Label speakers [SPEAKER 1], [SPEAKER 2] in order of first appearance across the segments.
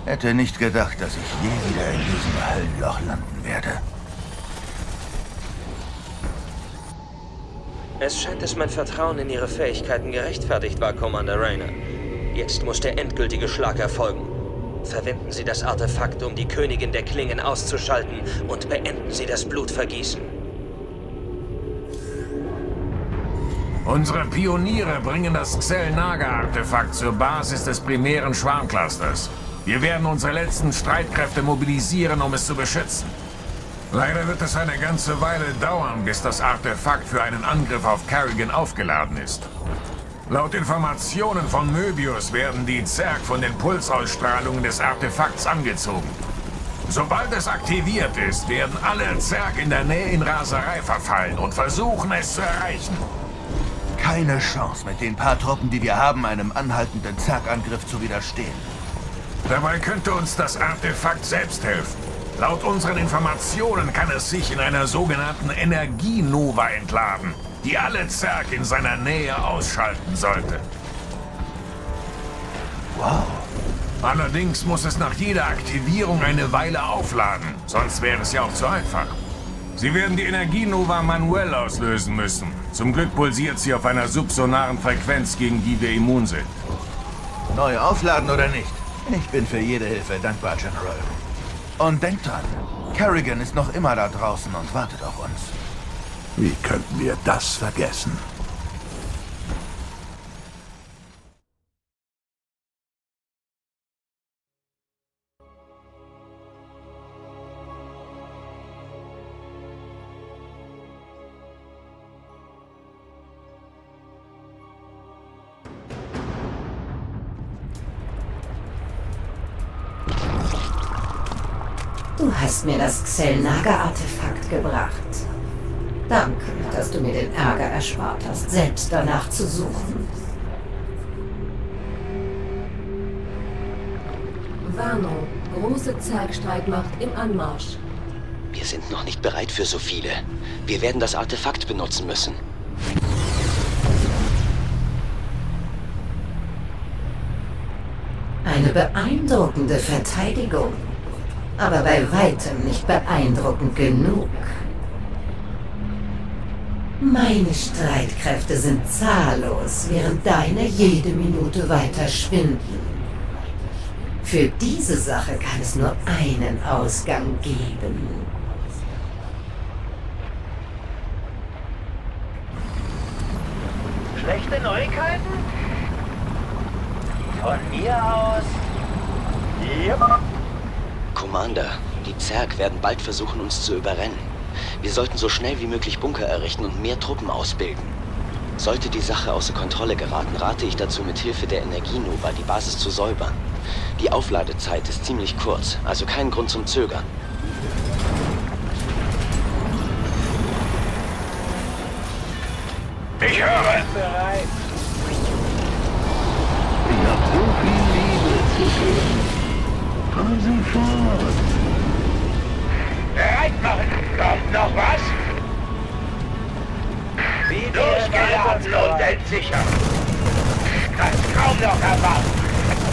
[SPEAKER 1] Hätte nicht gedacht, dass ich je wieder in diesem Höllenloch landen werde.
[SPEAKER 2] Es scheint, dass mein Vertrauen in Ihre Fähigkeiten gerechtfertigt war, Commander Raynor. Jetzt muss der endgültige Schlag erfolgen. Verwenden Sie das Artefakt, um die Königin der Klingen auszuschalten, und beenden Sie das Blutvergießen.
[SPEAKER 3] Unsere Pioniere bringen das Xel-Naga-Artefakt zur Basis des primären Schwarmclusters. Wir werden unsere letzten Streitkräfte mobilisieren, um es zu beschützen. Leider wird es eine ganze Weile dauern, bis das Artefakt für einen Angriff auf Kerrigan aufgeladen ist. Laut Informationen von Möbius werden die Zerg von den Pulsausstrahlungen des Artefakts angezogen. Sobald es aktiviert ist, werden alle Zerg in der Nähe in Raserei verfallen und versuchen, es zu erreichen.
[SPEAKER 1] Keine Chance, mit den paar Truppen, die wir haben, einem anhaltenden Zergangriff zu widerstehen.
[SPEAKER 3] Dabei könnte uns das Artefakt selbst helfen. Laut unseren Informationen kann es sich in einer sogenannten Energienova entladen, die alle Zerg in seiner Nähe ausschalten sollte.
[SPEAKER 1] Wow.
[SPEAKER 3] Allerdings muss es nach jeder Aktivierung eine Weile aufladen, sonst wäre es ja auch zu einfach. Sie werden die Energienova manuell auslösen müssen. Zum Glück pulsiert sie auf einer subsonaren Frequenz, gegen die wir immun sind.
[SPEAKER 1] Neu aufladen oder nicht? Ich bin für jede Hilfe dankbar, General. Und denkt dran, Kerrigan ist noch immer da draußen und wartet auf uns.
[SPEAKER 4] Wie könnten wir das vergessen?
[SPEAKER 5] Du hast mir das Xel-Naga-Artefakt gebracht. Danke, dass du mir den Ärger erspart hast, selbst danach zu suchen.
[SPEAKER 6] Warnung. Große Zergstreitmacht im Anmarsch.
[SPEAKER 7] Wir sind noch nicht bereit für so viele. Wir werden das Artefakt benutzen müssen.
[SPEAKER 5] Eine beeindruckende Verteidigung. Aber bei weitem nicht beeindruckend genug. Meine Streitkräfte sind zahllos, während deine jede Minute weiter schwinden. Für diese Sache kann es nur einen Ausgang geben.
[SPEAKER 8] Schlechte Neuigkeiten? Von mir aus? Ja.
[SPEAKER 7] Commander, die Zerg werden bald versuchen, uns zu überrennen. Wir sollten so schnell wie möglich Bunker errichten und mehr Truppen ausbilden. Sollte die Sache außer Kontrolle geraten, rate ich dazu, mit Hilfe der Energienova die Basis zu säubern. Die Aufladezeit ist ziemlich kurz, also kein Grund zum Zögern.
[SPEAKER 3] Ich höre!
[SPEAKER 8] Bereit.
[SPEAKER 4] Ich hab so viel Liebe zu geben. Fahren Sie fort.
[SPEAKER 8] Bereit machen. Kommt noch was? Durchgeladen und entsichert. Kann's kaum noch erwarten.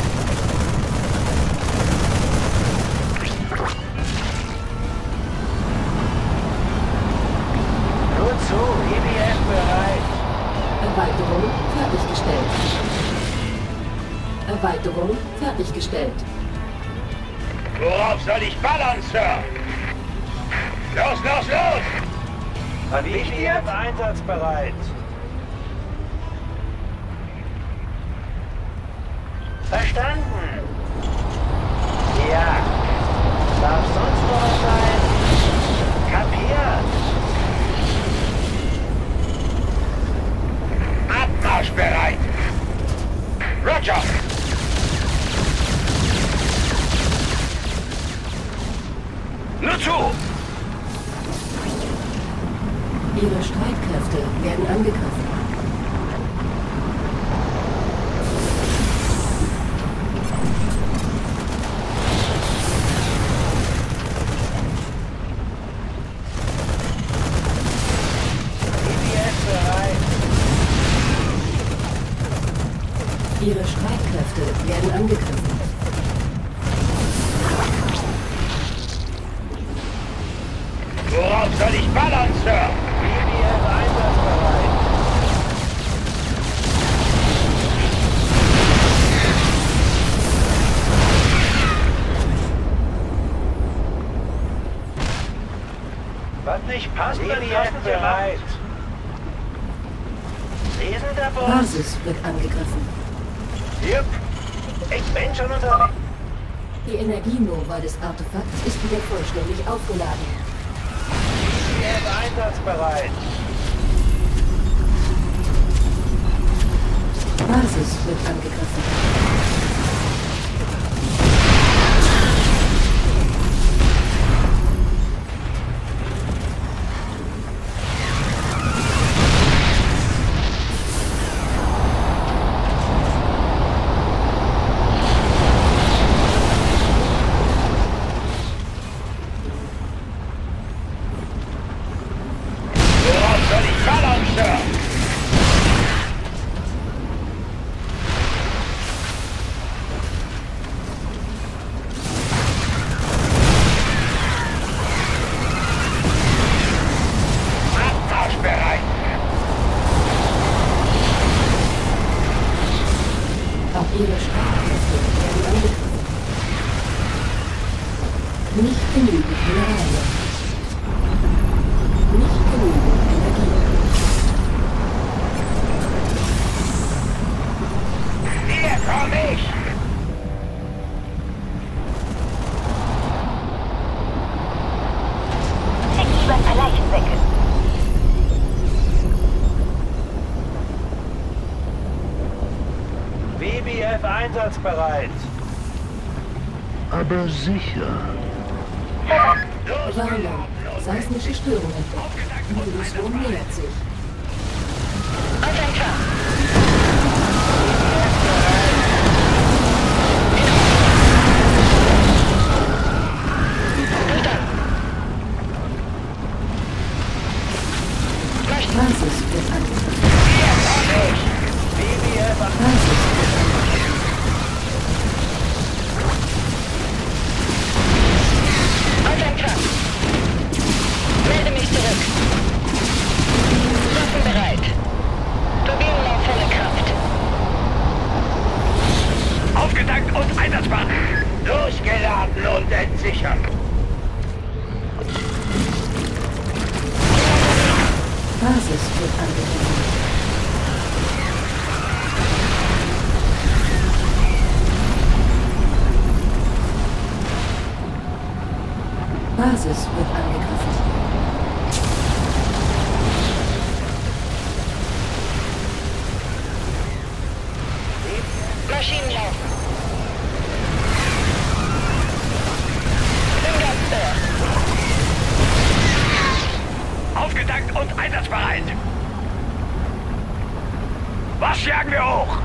[SPEAKER 8] Nur zu, EBF bereit.
[SPEAKER 6] Erweiterung fertiggestellt. Erweiterung fertiggestellt.
[SPEAKER 8] Worauf soll ich ballern, Sir? Los, los, los! Verpflichtet? Einsatzbereit. Verstanden. Ja. Darf sonst noch was sein? Kapiert. Abmarschbereit. Roger. Nur zu!
[SPEAKER 6] Ihre Streitkräfte werden angegriffen.
[SPEAKER 8] EBS bereit.
[SPEAKER 6] Ihre Streitkräfte werden angegriffen.
[SPEAKER 8] Worauf soll ich ballern, Sir? BBF einsatzbereit. Was nicht passt, BBF bereit. Lesen der Boss?
[SPEAKER 6] Basis wird angegriffen.
[SPEAKER 8] Jupp. Ich bin schon unterwegs.
[SPEAKER 6] Die Energienova des Artefakts ist wieder vollständig aufgeladen.
[SPEAKER 8] BBF einsatzbereit.
[SPEAKER 6] Basis wird angegriffen. Ihre Streitkräfte werden angegriffen. Nicht genügend Mineralien. Nicht genügend Energie.
[SPEAKER 8] Hier komm ich!
[SPEAKER 9] Schick lieber ein paar Leichensäcke.
[SPEAKER 8] BBF einsatzbereit.
[SPEAKER 4] Aber sicher.
[SPEAKER 6] Warnung. Seismische Störung entdeckt. Modulation nähert sich. Basis wird angegriffen. Basis wird angegriffen.
[SPEAKER 9] Melde mich zurück. Waffen bereit. Turbinen auf volle Kraft.
[SPEAKER 8] Aufgetankt und einsatzbar. Durchgeladen und entsichert.
[SPEAKER 6] Basis wird angegriffen. Basis wird angegriffen.
[SPEAKER 9] Maschinen laufen. Bin ganz da.
[SPEAKER 8] Aufgetankt und einsatzbereit. Was jagen wir hoch?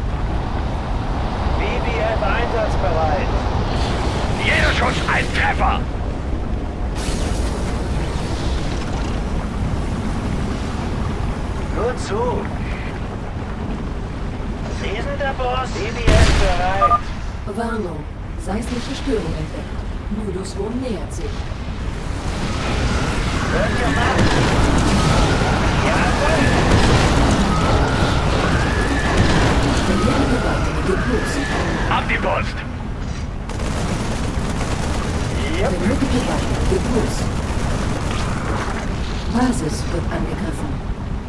[SPEAKER 8] BBF einsatzbereit. Jeder Schuss ein Treffer. Nur zu. Lesen der Boss. BBF bereit.
[SPEAKER 6] Warnung. Seismische Störung entdeckt. Moduswurm nähert sich.
[SPEAKER 8] Wird gemacht. Jawohl.
[SPEAKER 6] Der Mehrgewaltige geht los.
[SPEAKER 8] Ab die Post.
[SPEAKER 6] Der Mehrgewaltige geht los. Basis wird angegriffen.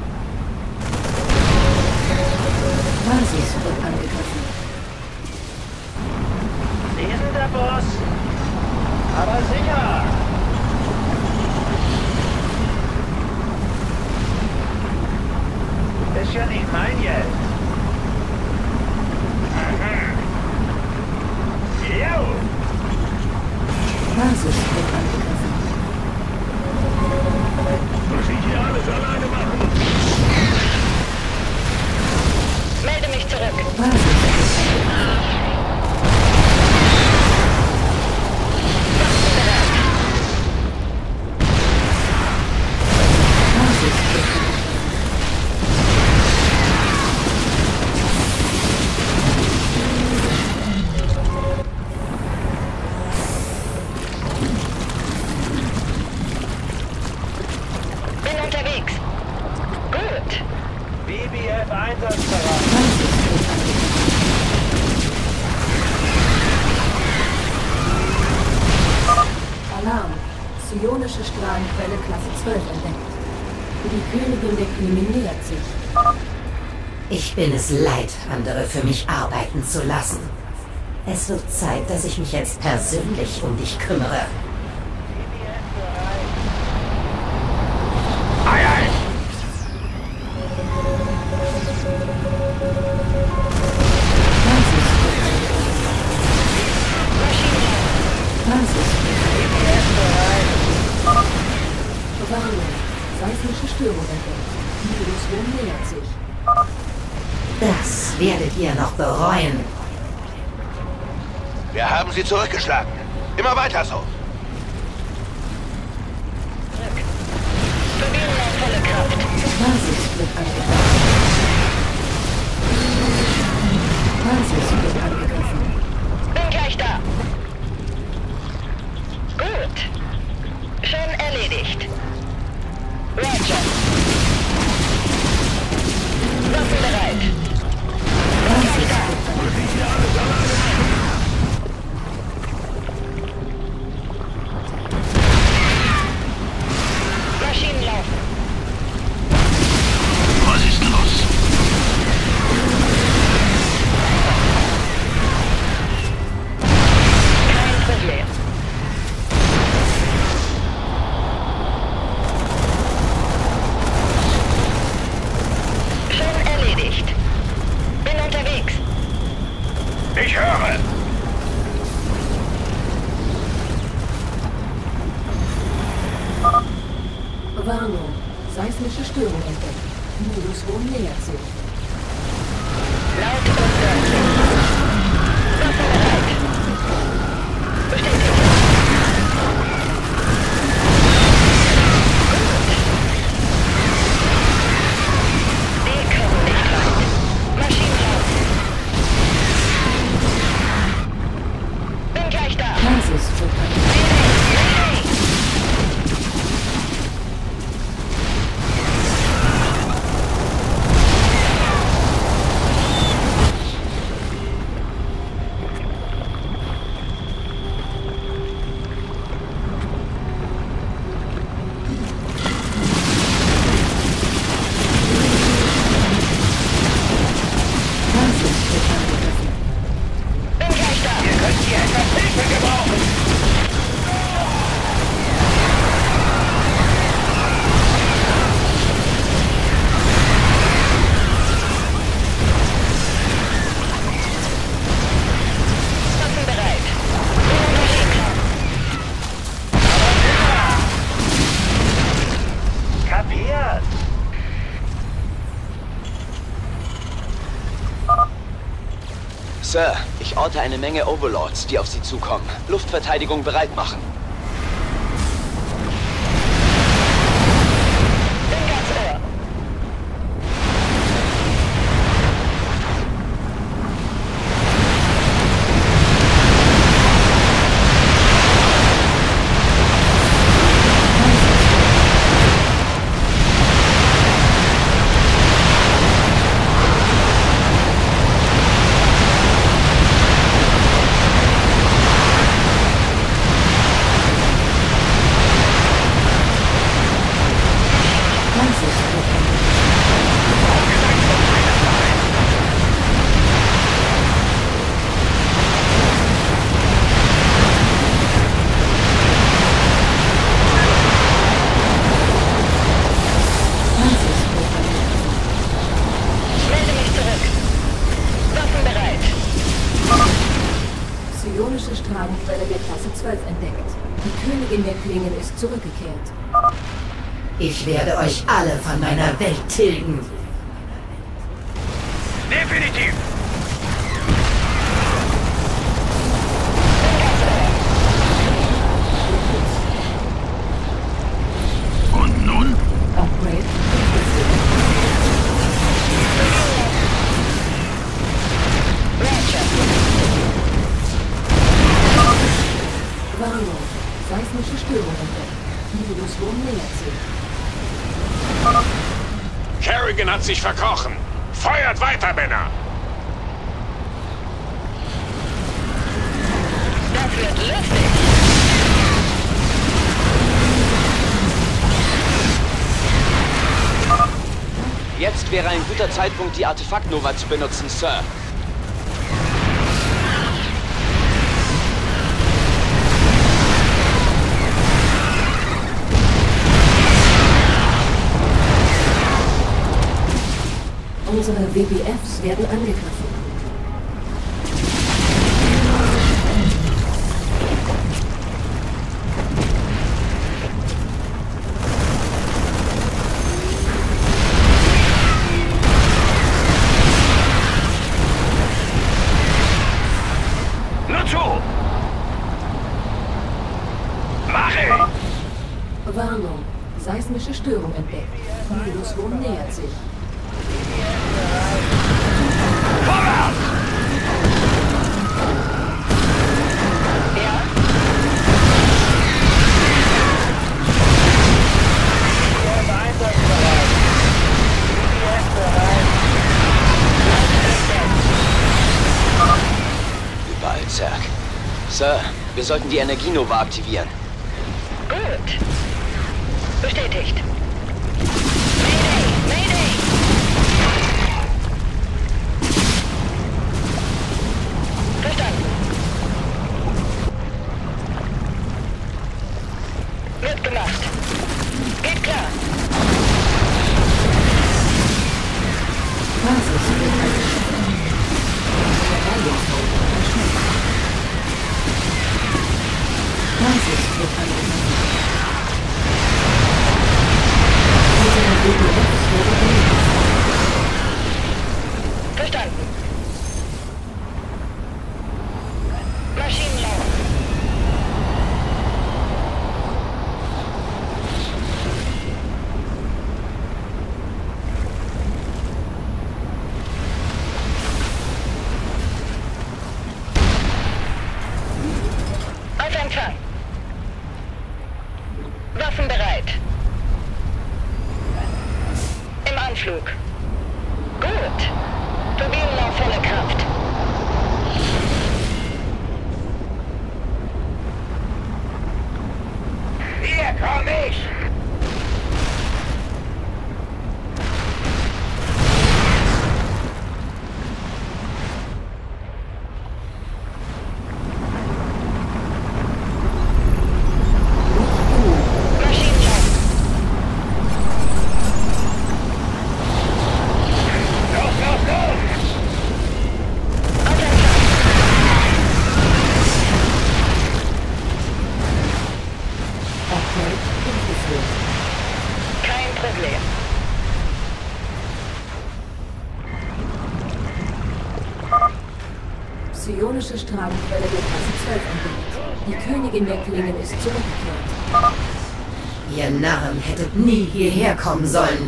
[SPEAKER 6] Basis wird angegriffen.
[SPEAKER 8] Lesen der Boss. Aber sicher. Ist ja nicht mein Geld. Jo.
[SPEAKER 6] Basis wird angegriffen.
[SPEAKER 8] Muss ich hier alles alleine machen?
[SPEAKER 9] Melde mich zurück.
[SPEAKER 6] Basis wird angegriffen. Basis wird angegriffen.
[SPEAKER 8] IDF einsatzbereit.
[SPEAKER 6] Alarm. Psionische Strahlenquelle Klasse 12 entdeckt. Die Königin der Klingen nähert sich.
[SPEAKER 5] Ich bin es leid, andere für mich arbeiten zu lassen. Es wird Zeit, dass ich mich jetzt persönlich um dich kümmere.
[SPEAKER 6] Seismische Störung entdeckt. Nidus nähert sich.
[SPEAKER 5] Das werdet ihr noch bereuen.
[SPEAKER 1] Wir haben sie zurückgeschlagen. Immer weiter so.
[SPEAKER 9] Turbinen auf volle Kraft.
[SPEAKER 6] Basis wird angegriffen. Basis wird angegriffen.
[SPEAKER 9] Bin gleich da. Gut. Schon erledigt. Roger. Waffen bereit.
[SPEAKER 6] Basis
[SPEAKER 9] Da. Maschinen laufen.
[SPEAKER 1] Was ist los?
[SPEAKER 9] Kein Problem. Schon erledigt. Bin unterwegs.
[SPEAKER 8] Ich höre!
[SPEAKER 6] Warnung. Seismische Störung entdeckt. Nidus nähert sich.
[SPEAKER 9] Laut und deutlich. Waffen bereit. Bestätigt. Die kommen nicht weit. Maschinen laufen. Bin gleich da.
[SPEAKER 6] Basis wird angegriffen.
[SPEAKER 9] Bin gleich da.
[SPEAKER 8] Ihr könnt hier etwas Hilfe gebrauchen!
[SPEAKER 9] Waffen bereit. Bin unterwegs.
[SPEAKER 8] Kapiert!
[SPEAKER 7] Sir, ich orte eine Menge Overlords, die auf Sie zukommen. Luftverteidigung bereit machen.
[SPEAKER 9] Bin ganz Ohr. Melde mich zurück. Waffen bereit.
[SPEAKER 6] Psionische Strahlenquelle der Klasse 12 entdeckt. Die Königin der Klingen ist zurückgekehrt.
[SPEAKER 5] Ich werde euch alle von meiner Welt tilgen.
[SPEAKER 8] Definitiv!
[SPEAKER 1] Und nun?
[SPEAKER 6] Upgrade.
[SPEAKER 9] Roger.
[SPEAKER 6] Warnung. Seismische Störung entdeckt. Nidus nähert sich.
[SPEAKER 3] Kerrigan hat sich verkrochen. Feuert weiter, Männer!
[SPEAKER 9] Das wird lustig.
[SPEAKER 7] Jetzt wäre ein guter Zeitpunkt, die Artefakt-Nova zu benutzen, Sir.
[SPEAKER 6] Unsere WBFs werden angegriffen.
[SPEAKER 8] Nur zu! Mache!
[SPEAKER 6] Warnung. Seismische Störung entdeckt. Minuswurm nähert sich.
[SPEAKER 8] Vorwärts!
[SPEAKER 9] Ja?
[SPEAKER 7] Überall, Zerg. Sir, wir sollten die Energienova aktivieren.
[SPEAKER 9] Gut. Bestätigt. Mayday! Mayday! Verstanden. Wird gemacht. Geht klar.
[SPEAKER 6] Basis wird angegriffen. Basis wird angegriffen. Unsere WBFs werden angegriffen.
[SPEAKER 9] Verstanden. Maschinen laufen. Auf Empfang. Waffen bereit. Im Anflug. Gut. Turbinen auf volle Kraft.
[SPEAKER 8] Hier komm ich!
[SPEAKER 9] Maschinen laufen.
[SPEAKER 8] Los, los, los!
[SPEAKER 9] Auf Empfang.
[SPEAKER 6] Erfolg durchgeführt.
[SPEAKER 9] Kein Problem.
[SPEAKER 6] Psionische Strahlenquelle der Klasse 12 entdeckt. Die Königin der Klingen ist zurückgekehrt.
[SPEAKER 5] Ihr Narren hättet nie hierher kommen sollen.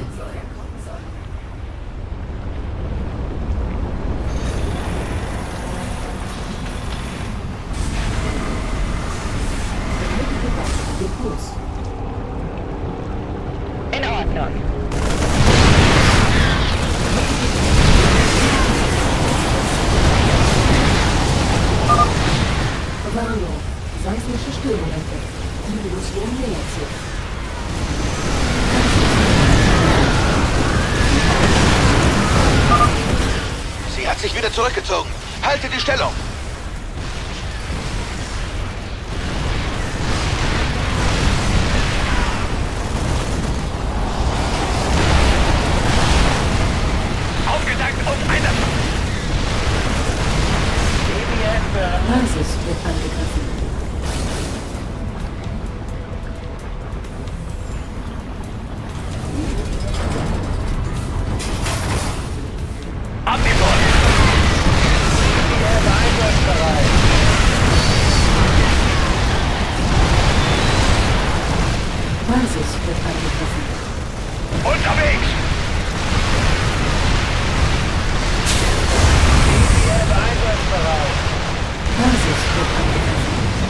[SPEAKER 6] Depots.
[SPEAKER 9] In Ordnung.
[SPEAKER 6] Warnung. Seismische Störung entdeckt. Minuswurm nähert sich.
[SPEAKER 1] Sie hat sich wieder zurückgezogen. Halte die Stellung.
[SPEAKER 8] Aufgetankt und einer...
[SPEAKER 6] Basis wird angegriffen.
[SPEAKER 8] Ab die Post! Einsatzbereit!
[SPEAKER 6] Basis wird angegriffen.
[SPEAKER 8] Unterwegs! Einsatzbereit!
[SPEAKER 6] Basis wird angegriffen.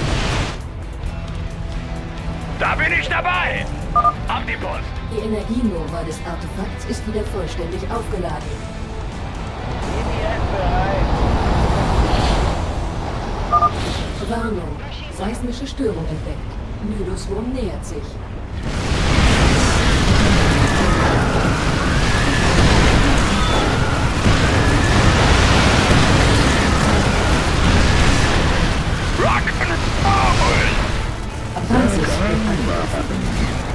[SPEAKER 8] Da bin ich dabei! Ab die Post!
[SPEAKER 6] Die Energienova des Artefakts ist wieder vollständig aufgeladen. Seismische Störung entdeckt. Nydus-Wurm nähert sich. Basis wird angegriffen.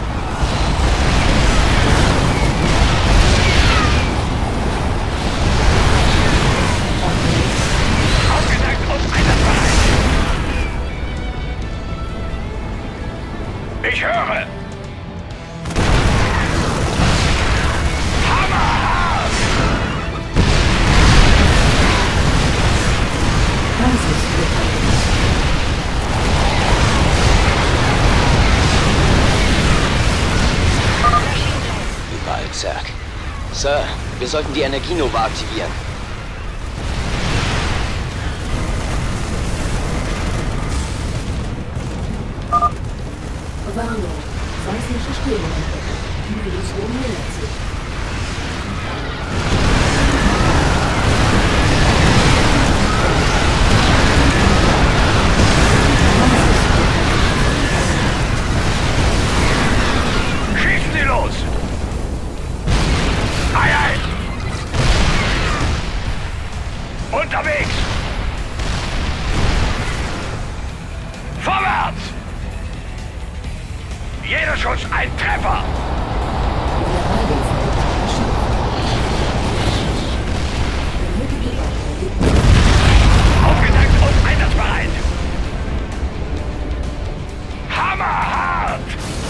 [SPEAKER 8] Ich höre! Hammerhart!
[SPEAKER 6] Basis wird angegriffen.
[SPEAKER 7] Überall, Zerg. Sir, wir sollten die Energienova aktivieren.
[SPEAKER 6] Warnung. Seismische Störung entdeckt. Nydus-Wurm nähert sich.
[SPEAKER 8] Schießen Sie los! Ei, ei! Unterwegs! Vorwärts! Jeder Schuss ein Treffer! Aufgetankt und einsatzbereit! Hammerhart!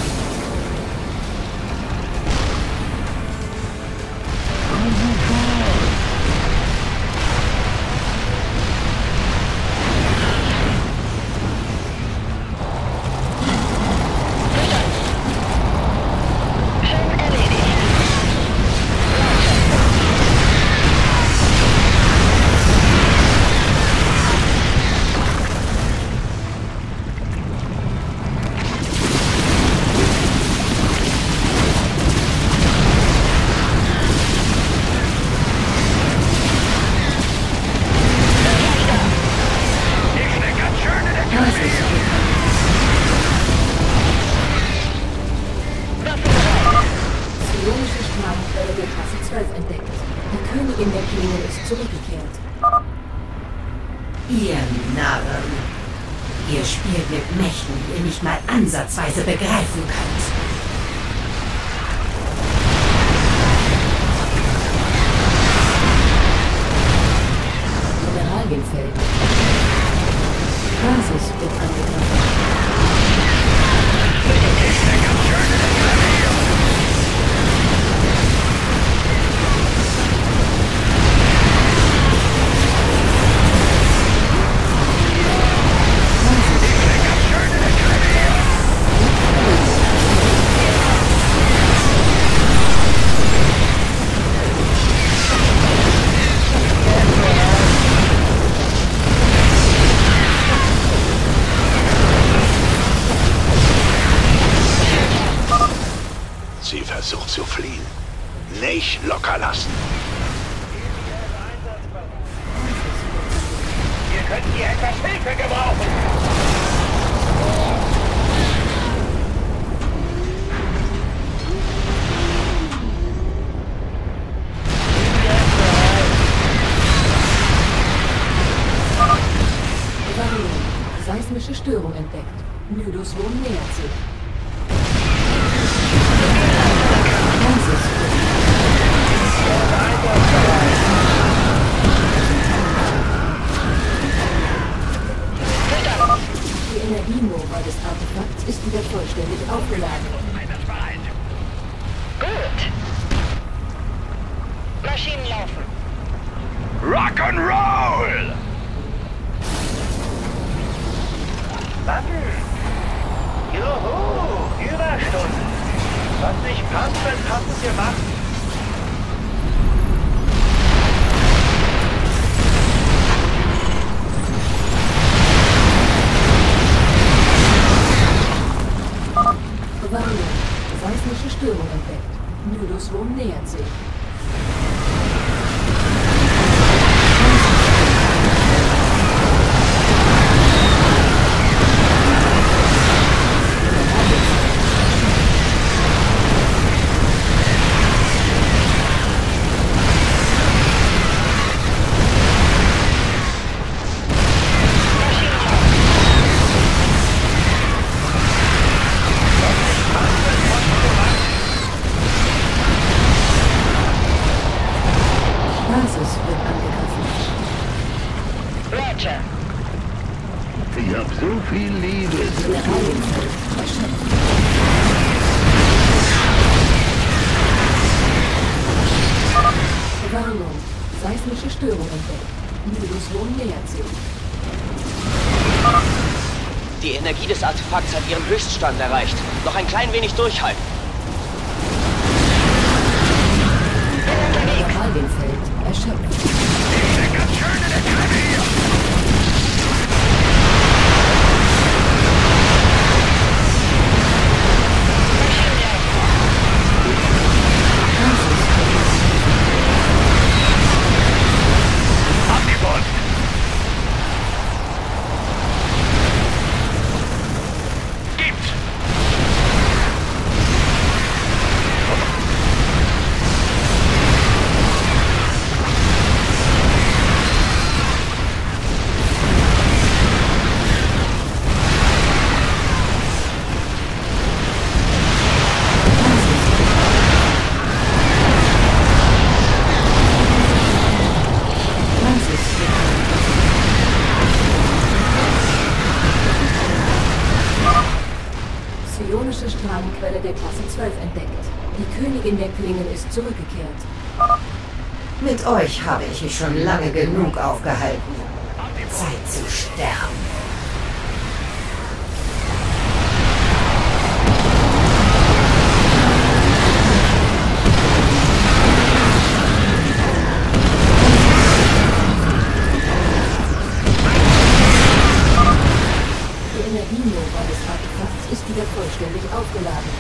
[SPEAKER 6] Sionische Strahlenquelle der Klasse 12 entdeckt. Die Königin der Klingen ist zurückgekehrt.
[SPEAKER 5] Ihr Narren. Ihr spielt mit Mächten, die ihr nicht mal ansatzweise begreifen könnt.
[SPEAKER 6] Mineralienfeld. Basis wird angegriffen.
[SPEAKER 8] Sie versucht zu fliehen. Nicht locker lassen. Wir könnten hier etwas Hilfe gebrauchen.
[SPEAKER 6] Warnung. Seismische Störung entdeckt. Nydus-Wurm nähert sich. Basis wird Die Energienova des Artefakts ist wieder vollständig aufgeladen.
[SPEAKER 9] Gut. Maschinen laufen.
[SPEAKER 8] Rock'n'Roll! Warten! Juhu! Überstunden! Was nicht passt, wird passend gemacht.
[SPEAKER 6] Warnung. Seismische Störung entdeckt. Nydus-Wurm nähert sich.
[SPEAKER 4] So viel Liebe zu tun.
[SPEAKER 6] Warnung. Seismische Störung entdeckt. Illusion nähert sich.
[SPEAKER 7] Die Energie des Artefakts hat ihren Höchststand erreicht. Noch ein klein wenig durchhalten.
[SPEAKER 6] Radienfeld erschöpft. Psionische Strahlenquelle der Klasse 12 entdeckt. Die Königin der Klingen ist zurückgekehrt.
[SPEAKER 5] Mit euch habe ich mich schon lange genug aufgehalten. Zeit zu sterben.
[SPEAKER 6] Die Energienova des Artefakts ist wieder vollständig aufgeladen.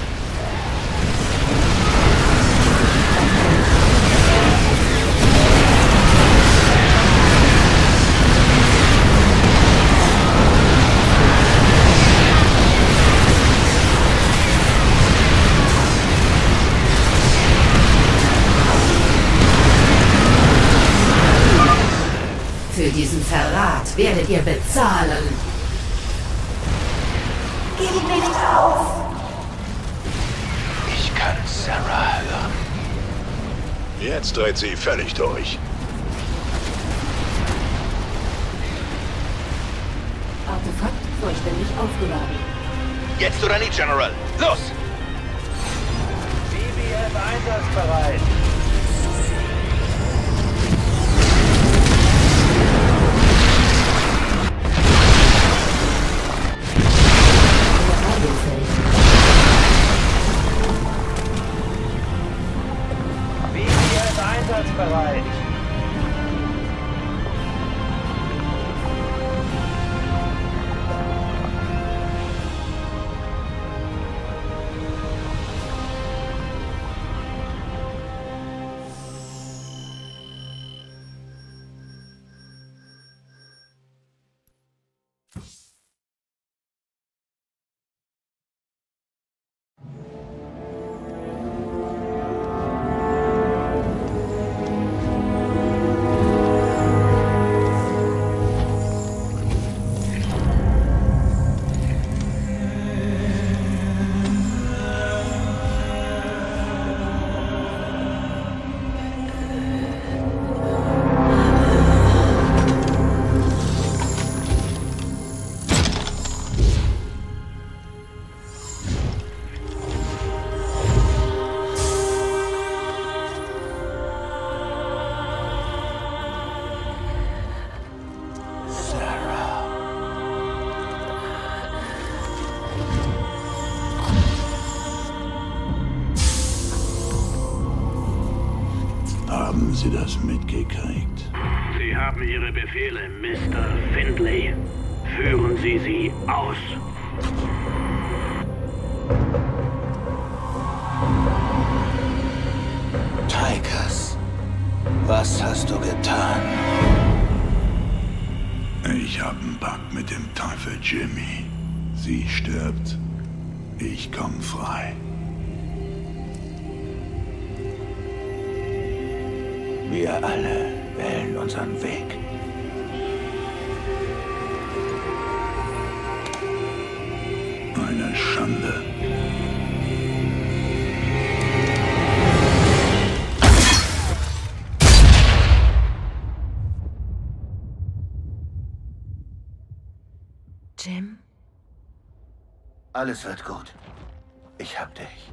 [SPEAKER 5] Für diesen Verrat werdet ihr bezahlen. Gib nicht auf!
[SPEAKER 1] Ich kann Sarah hören.
[SPEAKER 10] Jetzt dreht sie völlig durch.
[SPEAKER 6] Artefakt vollständig aufgeladen.
[SPEAKER 1] Jetzt oder nie, General. Los!
[SPEAKER 8] BBF einsatzbereit. BBF einsatzbereit.
[SPEAKER 10] Haben Sie das mitgekriegt?
[SPEAKER 11] Sie haben Ihre Befehle, Mr. Findlay. Führen Sie sie aus.
[SPEAKER 1] Tychus, was hast du getan?
[SPEAKER 10] Ich habe einen Pakt mit dem Teufel Jimmy. Sie stirbt, ich komm frei.
[SPEAKER 1] Wir alle wählen unseren Weg.
[SPEAKER 10] Eine Schande.
[SPEAKER 5] Jim?
[SPEAKER 1] Alles wird gut. Ich hab dich.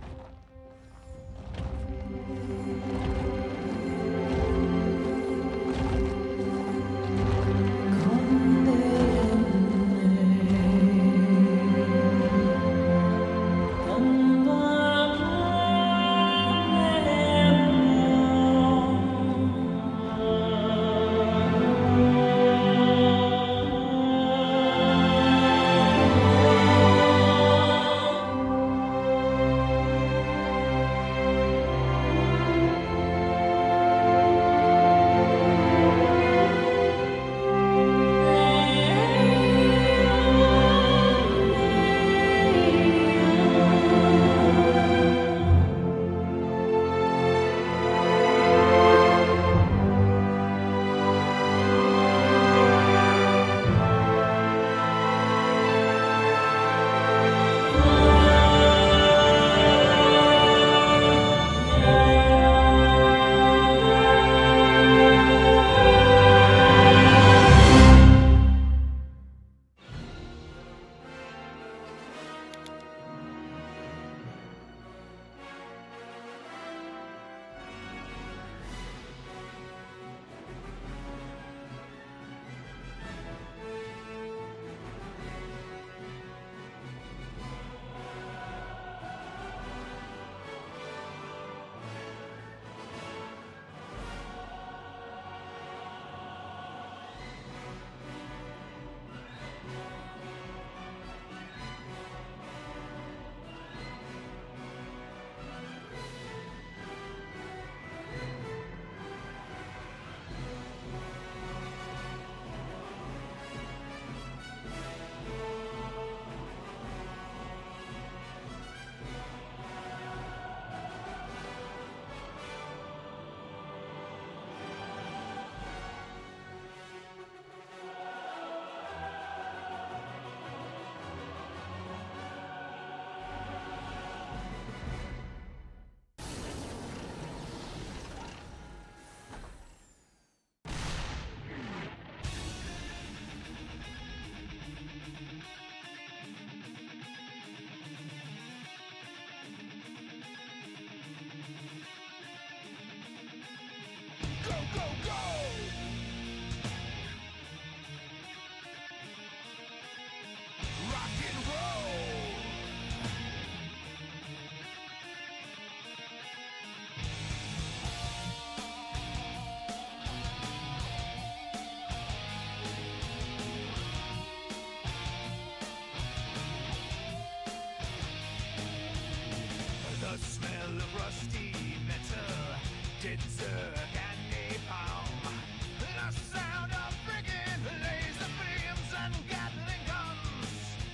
[SPEAKER 12] The smell of rusty metal, dead zerg and napalm. The sound of friggin' laser beams and Gatling guns.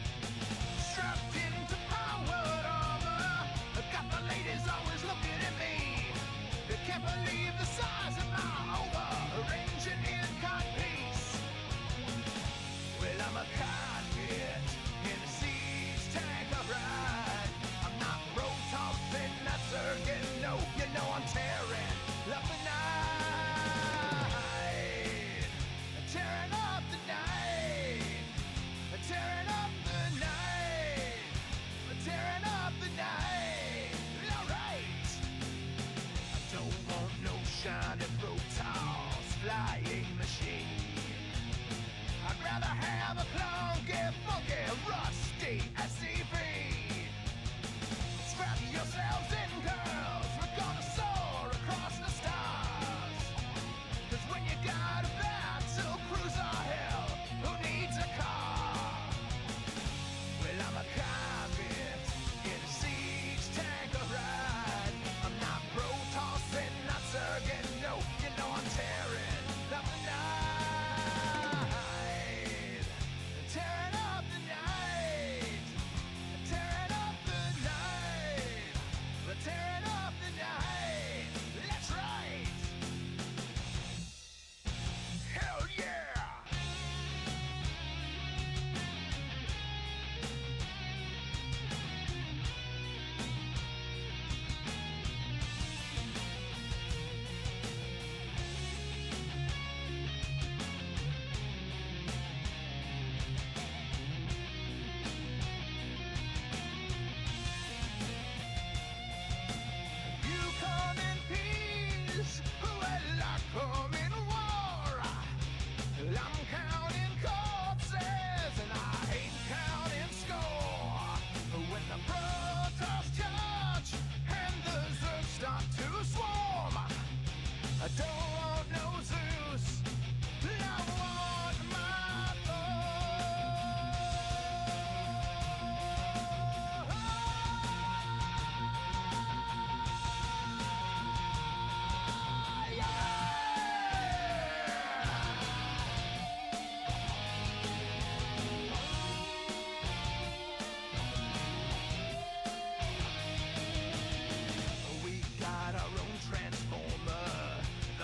[SPEAKER 12] Strapped into powered armor, got the ladies always looking at me. They can't believe the size of my over-engineered codpiece. Well, I'm a cockpit in a siege tank of ride. I'm not Rotoff in that circuit, no, you know I'm tearing. Love the night.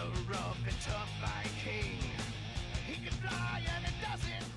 [SPEAKER 12] rough and tough Viking. He can fly and it doesn't